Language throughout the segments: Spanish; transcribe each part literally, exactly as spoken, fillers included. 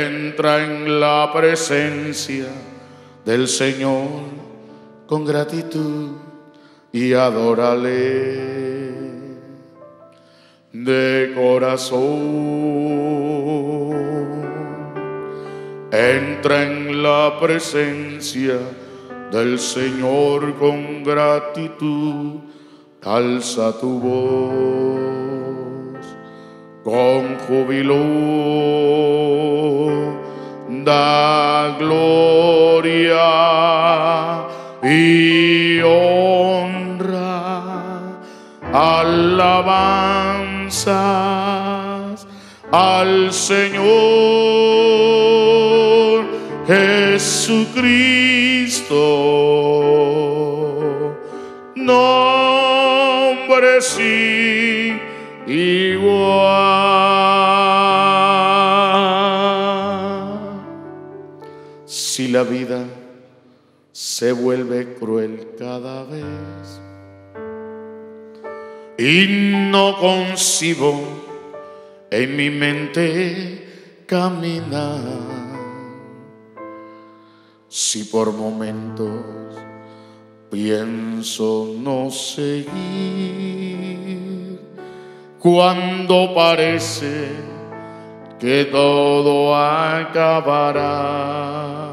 Entra en la presencia del Señor con gratitud y adórale de corazón. Entra en la presencia del Señor con gratitud, alza tu voz con júbilo, da gloria y honra, alabanzas al Señor Jesucristo, nombre sin igual. Si la vida se vuelve cruel cada vez y no concibo en mi mente caminar, si por momentos pienso no seguir, cuando parece que todo acabará,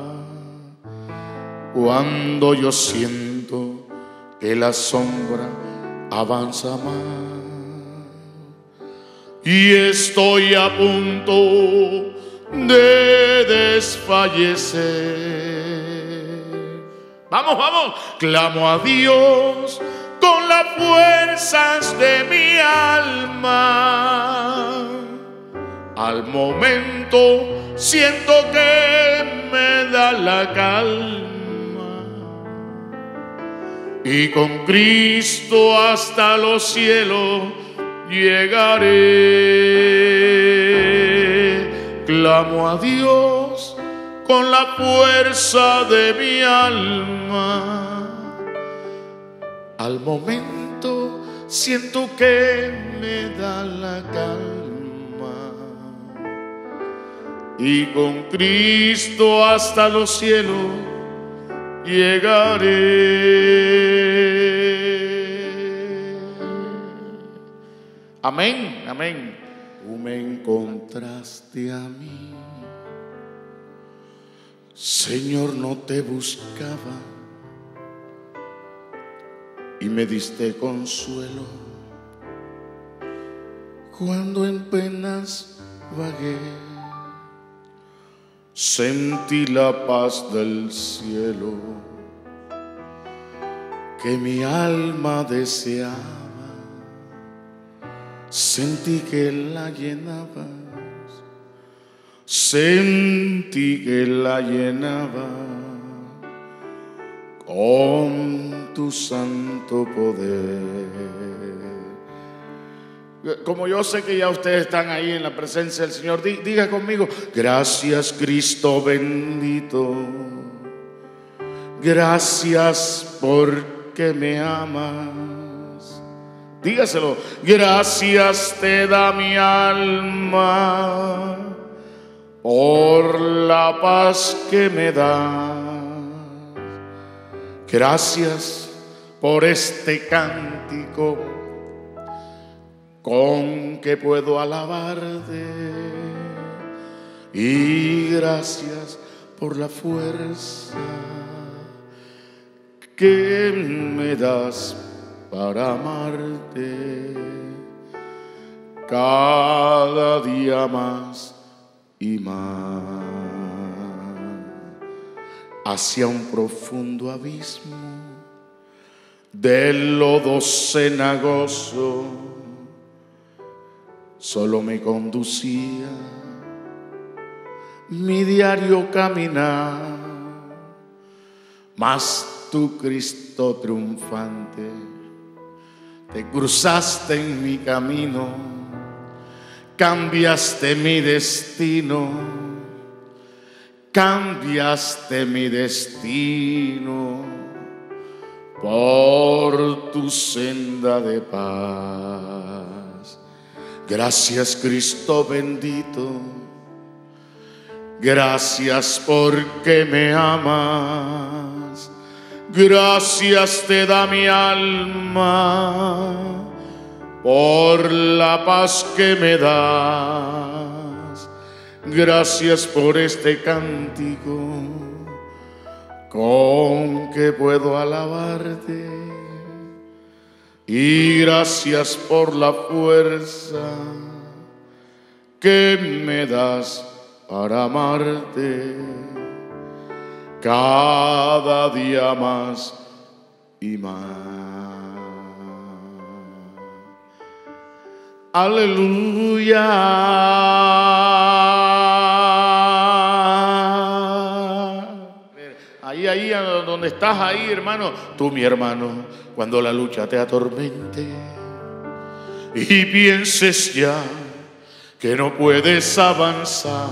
cuando yo siento que la sombra avanza más y estoy a punto de desfallecer, vamos, vamos, clamo a Dios con las fuerzas de mi alma. Al momento siento que me da la calma y con Cristo hasta los cielos llegaré. Clamo a Dios con la fuerza de mi alma. Al momento siento que me da la calma y con Cristo hasta los cielos llegaré. Amén, amén. Tú me encontraste a mí, Señor, no te buscaba y me diste consuelo cuando en penas vagué. Sentí la paz del cielo que mi alma deseaba. Sentí que la llenabas, sentí que la llenaba con tu santo poder. Como yo sé que ya ustedes están ahí en la presencia del Señor, diga conmigo: gracias Cristo bendito, gracias porque me amas. Dígaselo: gracias te da mi alma por la paz que me das. Gracias por este cántico con que puedo alabarte, y gracias por la fuerza que me das para amarte cada día más y más, hacia un profundo abismo del lodo cenagoso. Solo me conducía mi diario caminar, mas tú, Cristo triunfante, te cruzaste en mi camino, cambiaste mi destino, cambiaste mi destino por tu senda de paz. Gracias Cristo bendito, Gracias porque me amas, gracias te da mi alma por la paz que me das. Gracias por este cántico con que puedo alabarte, y gracias por la fuerza que me das para amarte cada día más y más. Aleluya. Ahí, ahí, donde estás ahí, hermano. Tú, mi hermano, cuando la lucha te atormente y pienses ya que no puedes avanzar,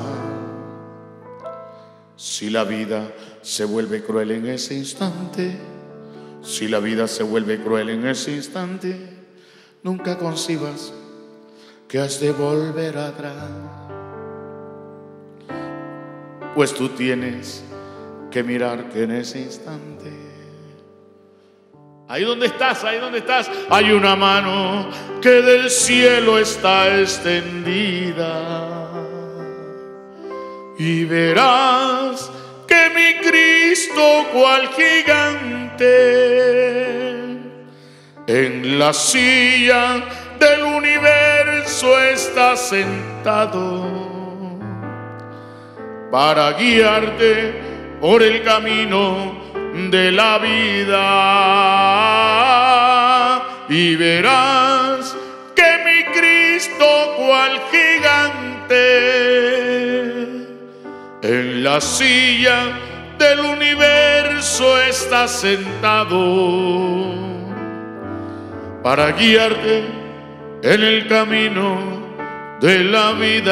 si la vida se vuelve cruel en ese instante, si la vida se vuelve cruel en ese instante, nunca concibas que has de volver atrás, pues tú tienes que mirar que en ese instante, ahí donde estás, ahí donde estás, hay una mano que del cielo está extendida, y verás que mi Cristo, cual gigante, en la silla del universo está sentado para guiarte por el camino de la vida, y verás que mi Cristo, cual gigante, en la silla del universo está sentado para guiarte en el camino de la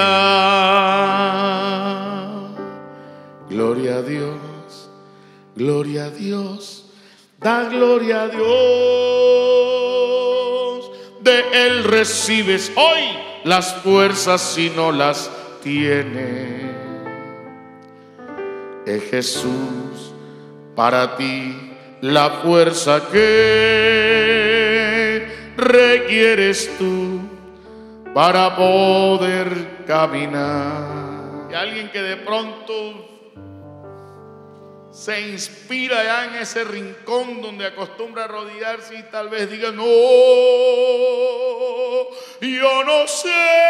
vida. Gloria a Dios, gloria a Dios, da gloria a Dios. De Él recibes hoy las fuerzas si no las tienes. Es Jesús para ti la fuerza que requieres tú para poder caminar. Y alguien que de pronto se inspira ya en ese rincón donde acostumbra arrodillarse y tal vez diga: no, yo no sé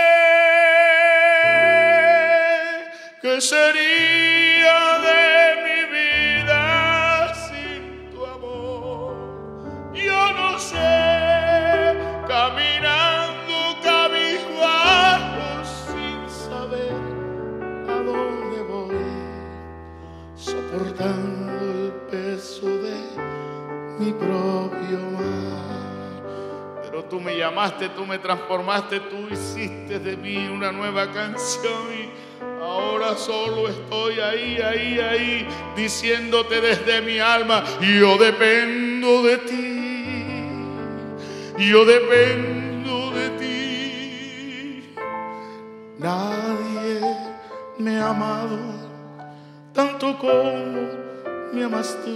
qué sería de mi vida sin tu amor. Yo no sé, caminando cabizbajo sin saber a dónde voy, soportando el peso de mi propio mal. Pero tú me llamaste, tú me transformaste, tú hiciste de mí una nueva canción, y ahora solo estoy ahí, ahí, ahí, diciéndote desde mi alma: yo dependo de ti, yo dependo de ti. Nadie me ha amado tanto como me amas tú.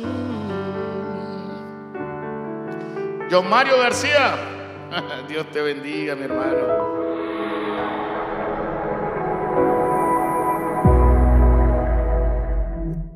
John Mario García, Dios te bendiga, mi hermano.